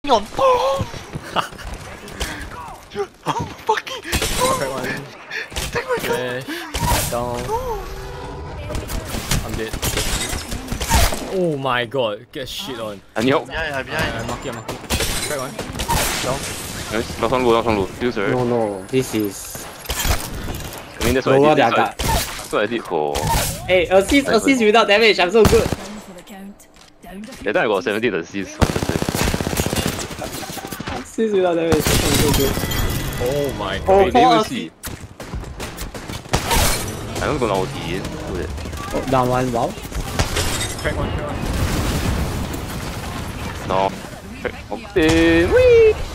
on bomb! Oh, fucking! Perfect one. Take my gun! Down. I'm dead. Oh my god, get shit on. And yo, Behind. Marky. Perfect one. Down. nice. Last one low. User. No, this is I mean, that's what lower I did. their guard. That's what I did for. Hey, assist without damage. I'm so good. That time I got 70 assists. Assist without damage. I'm so good. Oh my god. Oh, Wait, didn't even four see. I'm not gonna ulti. Do it. Oh, down one. Wow. Crack one. No. Okay. Whee!